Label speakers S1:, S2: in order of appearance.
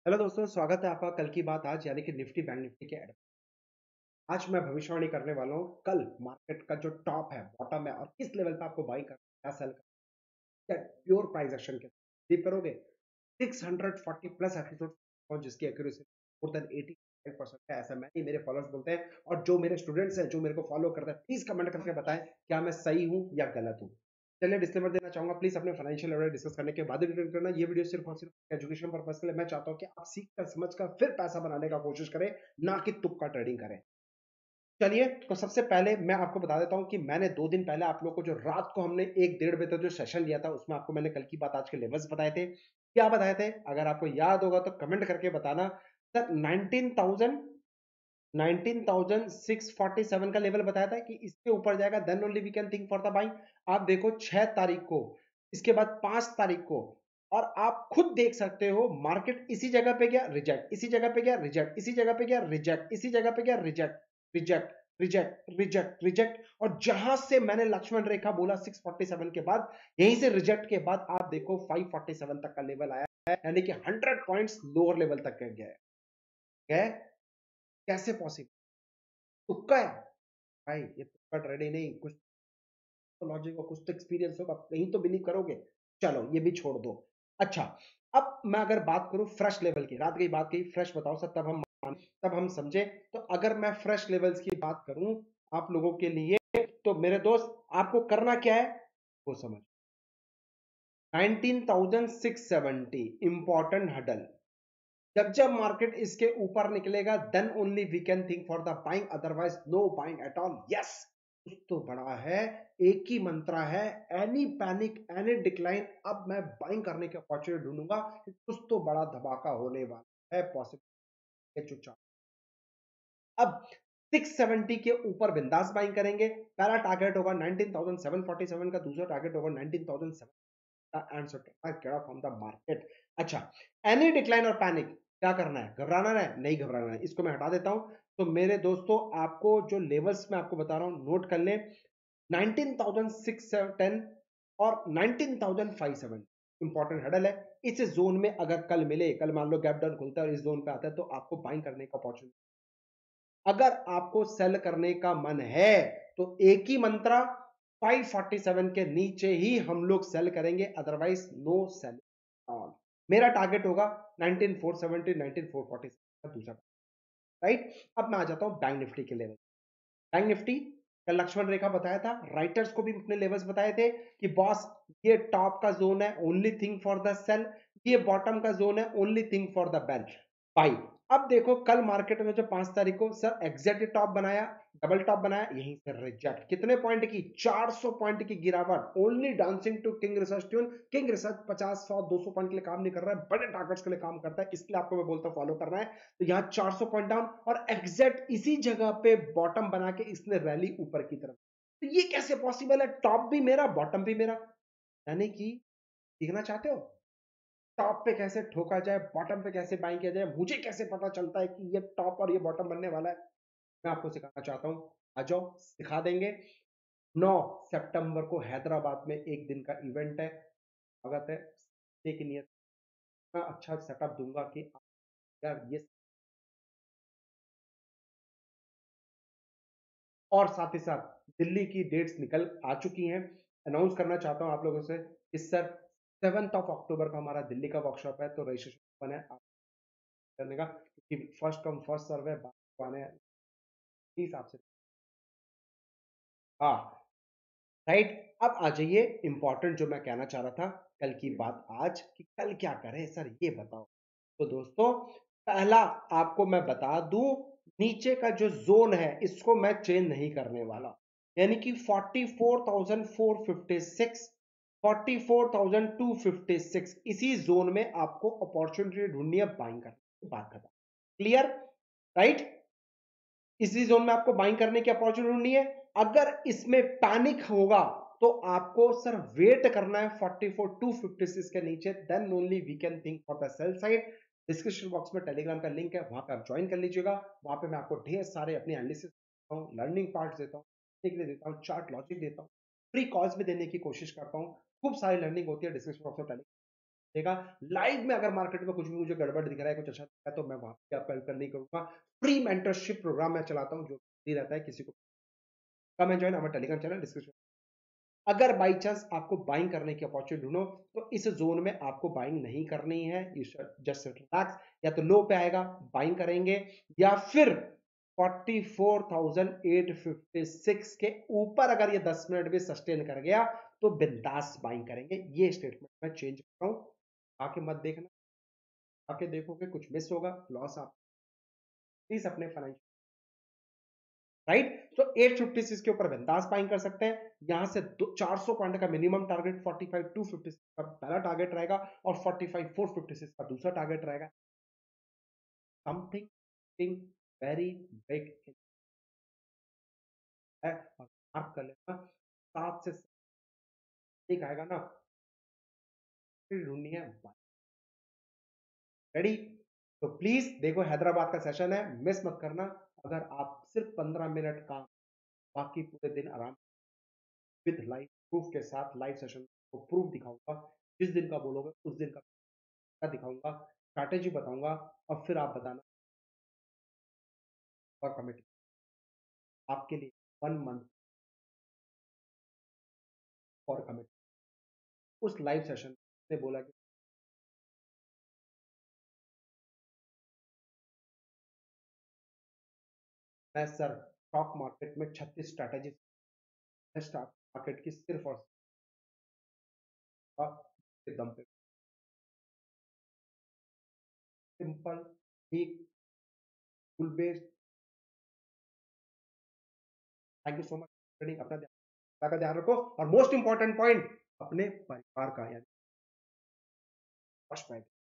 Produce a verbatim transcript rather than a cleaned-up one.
S1: Hello दोस्तों, स्वागत है आपका कल की बात आज यानी कि निफ्टी बैंक निफ्टी के एड। आज मैं भविष्यवाणी करने वाला हूँ कल मार्केट का जो टॉप है, बॉटम है और किस लेवल पे आपको बाई करना है, सेल करना है, प्योर प्राइस एक्शन के डीप करोगे। छह सौ चालीस प्लस एपिसोड और जिसकी एक्यूरेसी मोर देन पचासी परसेंट है, ऐसा मैं नहीं, मेरे फॉलोअर्स बोलते हैं। और जो मेरे स्टूडेंट्स हैं, जो मेरे को फॉलो करते हैं, प्लीज कमेंट करके बताएं क्या मैं सही हूं या गलत हूं। चलिए डिस्क्लेमर देना चाहूंगा, प्लीज अपने फाइनेंशियल एडवाइस डिस्कस करने के बाद रिटर्न करना। ये वीडियो सिर्फ और सिर्फ एजुकेशन पर्पस के लिए। मैं चाहता हूं कि आप सीख कर समझ कर फिर पैसा बनाने का कोशिश करें, ना कि तुक्का ट्रेडिंग करें। चलिए, तो सबसे पहले मैं आपको बता देता हूं कि मैंने दो दिन पहले आप लोगों को जो रात को हमने एक डेढ़ बजे तक जो सेशन लिया था, उसमें आपको मैंने कल की बात आज के लेवल्स बताए थे। क्या बताए थे? अगर आपको याद होगा तो कमेंट करके बताना। Sir nineteen thousand nineteen thousand six forty seven का लेवल बताया था कि इसके ऊपर जाएगा then only we can think for the buying. आप देखो छह तारीख को, इसके बाद पांच तारीख को, और आप खुद देख सकते हो मार्केट इसी जगह पे गया रिजेक्ट, इसी जगह पे गया रिजेक्ट, इसी जगह पे गया रिजेक्ट, इसी जगह पे गया reject, reject, reject, reject, reject. और जहां से मैंने लक्ष्मण रेखा बोला छह सौ सैंतालीस के बाद, यहीं से रिजेक्ट के बाद आप देखो पाँच सौ सैंतालीस तक का लेवल आया है, यानी कि हंड्रेड पॉइंट्स लोअर लेवल तक गया है। गया है? कैसे पॉसिबल? तुक्का है भाई, ये तुक्का ट्रेडिंग नहीं, कुछ तो लॉजिक हो, कुछ तो एक्सपीरियंस होगा, कहीं तो बिलीव करोगे। चलो ये भी छोड़ दो। अच्छा, अब मैं अगर बात करूं फ्रेश लेवल की, रात की बात की, फ्रेश बताओ सर, तब हम माने, तब हम समझे। तो अगर मैं फ्रेश लेवल्स की बात करूं आप लोगों के लिए, तो मेरे दोस्त आपको करना क्या है वो समझ। Nineteen thousand six seventy important hurdle. जब जब मार्केट इसके ऊपर निकलेगा then only we can think for the buying, otherwise no buying at all. Yes, कुछ तो बड़ा है, एक ही मंत्रा है, एनी पैनिक एनी डिक्लाइन। अब मैं बाइंग करने की अपॉर्चुनिटी ढूंढूंगा कि कुछ तो बड़ा धमाका होने वाला है, पॉसिबल जो चाह। अब छह सौ सत्तर के ऊपर बिंदास बाइंग करेंगे। पहला टारगेट होगा nineteen thousand seven forty seven का, दूसरा टारगेट होगा nineteen thousand seven and so get from the market. अच्छा, एनी डिक्लाइन और पैनिक, क्या करना है? घबराना है? नहीं घबराना है, इसको मैं हटा देता हूं। तो मेरे दोस्तों आपको जो लेवल्स मैं आपको बता रहा हूं नोट कर लें। नाइनटीन थाउजेंड सिक्स टेन और nineteen thousand five seventy important hurdle है। इस जोन में अगर कल मिले, कल मान लो गैप डाउन खुलता है और इस जोन पे आता है, तो आपको बाइंग करने का अपॉर्चुनिटी। अगर आपको सेल करने का मन है तो एक ही मंत्रा, पाँच सौ सैंतालीस के नीचे ही हम लोग सेल करेंगे, अदरवाइज नो सेल ऑन। मेरा टारगेट होगा nineteen four seventy nineteen four forty का दूसरा। राइट, अब मैं आ जाता हूं बैंक निफ्टी के लेवल। बैंक निफ्टी कल लक्ष्मण रेखा बताया था, राइटर्स को भी अपने लेवल्स बताए थे कि बॉस ये टॉप का जोन है, only thing for the sale. ये बॉटम का जोन है, only thing for the bell buy. अब देखो कल मार्केट में जो पांच तारीख को सर एग्जैक्ट टॉप बनाया, डबल टॉप बनाया, यहीं से रिजेक्ट। कितने पॉइंट की? चार सौ पॉइंट की गिरावट। Only dancing to king research tune. King research पचास सौ दो सौ पॉइंट के लिए काम नहीं कर रहा है, बड़े टारगेट्स के लिए काम करता है, इसलिए आपको मैं बोलता हूं फॉलो करना है। तो यहां चार सौ पॉइंट डाउन और एग्जैक्ट इसी जगह पे बॉटम बना के इसने रैली ऊपर की तरफ। तो ये कैसे पॉसिबल है? टॉप भी मेरा, बॉटम भी मेरा। यानी कि सीखना चाहते हो टॉप पे कैसे ठोका जाए, बॉटम पे कैसे बाइंग किया जाए, मुझे कैसे पता चलता है कि ये टॉप और ये बॉटम बनने वाला है, मैं आपको सिखाना चाहता हूं। आ जाओ, सिखा देंगे। नौ सितंबर को हैदराबाद में एक दिन का इवेंट है, स्वागत है। सीखने की नियत मैं अच्छा सेटअप दूंगा कि आप यार ये, और साथ ही साथ दिल्ली की डेट्स निकल आ चुकी हैं। अनाउंस करना चाहता हूं आप लोगों से कि सर सेवन्थ ऑफ अक्टूबर का हमारा दिल्ली का वर्कशॉप है, तो रजिस्ट्रेशन ओपन है आप करने का, क्योंकि फर्स्ट कम फर्स्ट सर्व है, बाकी आने हिसाब से। हाँ, राइट। अब आ जाइए इंपॉर्टेंट जो मैं कहना चाह रहा था, कल की बात आज कि कल क्या करें सर ये बताओ। तो दोस्तों पहला आपको मैं बता दूं, नीचे का जो जोन है इसको मैं चेंज नहीं करने वाला, यानी कि forty four thousand four fifty six, forty four thousand two fifty six, इसी जोन में आपको अपॉर्चुनिटी ढूंढनी है बाइंग करने की। बात खत्म। क्लियर? राइट, इसी जोन में आपको बाइंग करने की अपॉर्चुनिटी ढूंढनी है। अगर इसमें पैनिक होगा तो आपको सर वेट करना है forty four two fifty six के नीचे, then only we can think for the sale side. Description box में टेलीग्राम का लिंक है, वहां पे आप ज्वाइन कर लीजिएगा। वहां पे मैं आपको ढेर सारे अपने एनालिसिस देता हूँ, लर्निंग पार्ट देता हूँ, देता हूँ, चार्ट लॉजिक देता हूँ, फ्री कॉल्स भी देने की कोशिश करता हूँ। खूब सारी लर्निंग होती है डिस्क्रिप्शन बॉक्स में। देगा। लाइव में अगर मार्केट में कुछ भी मुझे गड़बड़ दिख रहा है, कुछ अच्छा दिख रहा है, तो मैं वहां पे आपका हेल्प नहीं करूंगा। फ्री मेंटरशिप प्रोग्राम मैं चलाता हूं जो फ्री रहता है, किसी को कम एंड हमारा टेलीग्राम चैनल डिस्क्रिप्शन। अगर बाई चांस आपको बाइंग करने की अपॉर्चुनिटी ढूंढो तो इस जोन में आपको बाइंग नहीं करनी है, यू जस्ट रिलैक्स। या तो लो पे आएगा बाइंग करेंगे, या फिर चौवालीस हज़ार आठ सौ छप्पन के ऊपर अगर ये दस मिनट भी सस्टेन कर गया तो बिंदास बाइंग करेंगे। ये स्टेटमेंट मैं चेंज कर रहा हूं, आके मत देखना, आके देखोगे कुछ मिस होगा, लॉस आप प्लीज अपने फाइनेंशियल राइट। तो आठ सौ छप्पन के ऊपर बिंदास बाइंग कर सकते हैं। यहां से चार सौ पॉइंट का मिनिमम टारगेट पैंतालीस टू छप्पन का पहला टारगेट रहेगा और पैंतालीस चार सौ छप्पन का दूसरा टारगेट रहेगा। समथिंग वेरी बिग है, और मार्क कर लेना। सात से एक आएगा ना, ढूंढनी है। रेडी? तो प्लीज देखो, हैदराबाद का सेशन है, मिस मत करना। अगर आप सिर्फ पंद्रह मिनट का, बाकी पूरे दिन आराम विद लाइव प्रूफ के साथ, लाइव सेशन को प्रूफ दिखाऊंगा। जिस दिन का बोलोगे उस दिन का दिखाऊंगा, स्ट्रैटेजी बताऊंगा, और फिर आप बताना। और कमिटी आपके लिए वन मंथ फॉर कमिटी। उस लाइव सेशन ने बोला कि मैं सर स्टॉक मार्केट में छत्तीस स्ट्रैटेजी, स्टॉक मार्केट की सिर्फ और सिर्फ के दम पे, सिंपल, ठीक, full based. Thank you so much. अपना ध्यान का ध्यान रखो, और मोस्ट इंपॉर्टेंट पॉइंट, अपने परिवार का यानी फर्स्ट